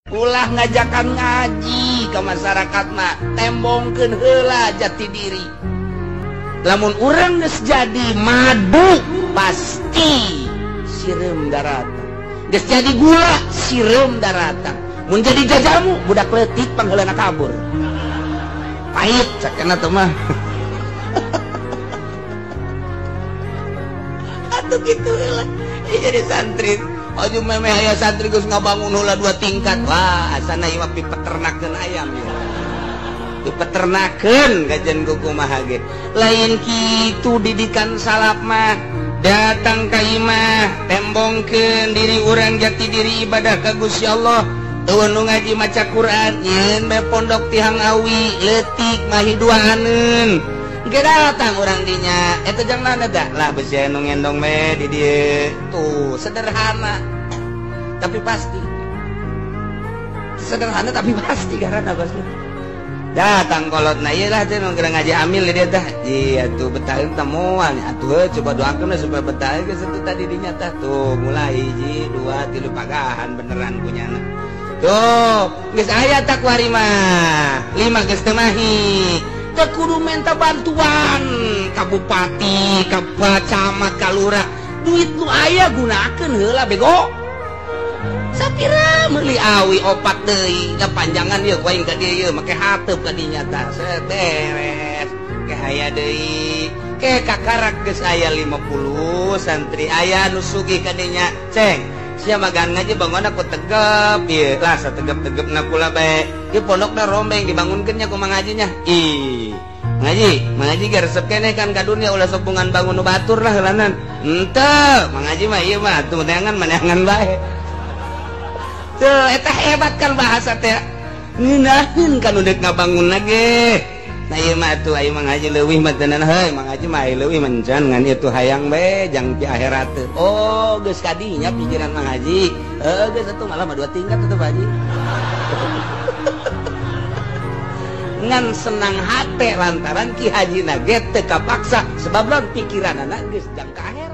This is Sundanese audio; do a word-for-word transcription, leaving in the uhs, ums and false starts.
ulah ngajakan ngaji ke masyarakat mah tembongkeun heula jati diri. Lamun urang geus jadi madu pasti sireum daratan. Geus jadi gula sireum daratan. Mun jadi jajamu budak leutik pangheulana kabur. Pahit sakena teh mah. Atuh kitu heula. Jadi santri aju memeh aya santri geus ngabangun heula dua tingkat. Wah, asana ieu mah peternakeun ayam ya. Peternakeun gajen ku kumaha ge. Lain kitu didikan salaf mah. Datang ka imah, tembongkeun diri urang jati diri ibadah ka Gusti Allah. Teu nu ngaji maca Quran, nyeun bae pondok tihang awi, leutik mah hiduaneun. Ge datang urang dinya, eta jang mana da? Lah beusi nu ngendong me di dieu. Tuh, sederhana. Tapi pasti. Sederhana tapi pasti karana Bosna. Datang kolotna ieu lah teh nu ngaji amil dia tah. Iya tuh betaheun teh moal atuh coba doakeun supaya betah geus itu tadi dinya tah. Tuh mulai hiji, dua, tilu pagahan beneran punyana. Tuh, geus aya tak kuari mah. Lima geus teu mahi. Teu kudu minta bantuan ka bupati, ka camat, ka lurah. Duit nu aya gunakeun heula bego. Sapira meuli awi opat deui, da panjangan ieu ku aing ka dieu make hateup ka dinya tah. Set beres. Ke aya deui. Ke kakarak geus aya lima puluh santri aya nu sugih ka dinya. Ceng. Sia magan ngaji bangun aku tegep ieu lah sategep-tegepna kula bae. Ieu pondokna rombeng dibangunkeun nya kumaha ngajinya. Ih, ngaji, ngaji ge resep keneh kan ka dunia ulah sok bungan bangun nu batur lah heulanan. Henteu, mangaji mah ieu mah atuh neangan maneangan bae. Teu eta hebat kan bahasa teh. Ngeunaheun kan udeuk ngabangun ge. Nah ieu mah atuh aing mah ngaji leuwih mah tenan heuy, mah ngaji mah leuwih mencan ngan ieu tuh hayang bae jang ti akhirat teh. Oh, geus kadinya pikiran mah ngaji. Heuh, geus atuh malah mah dua tingkat atuh Pak Haji. Ngan senang hate lantaran Ki Hajina ge teu kapaksa sebab lawan pikiranna geus jang ka akhirat.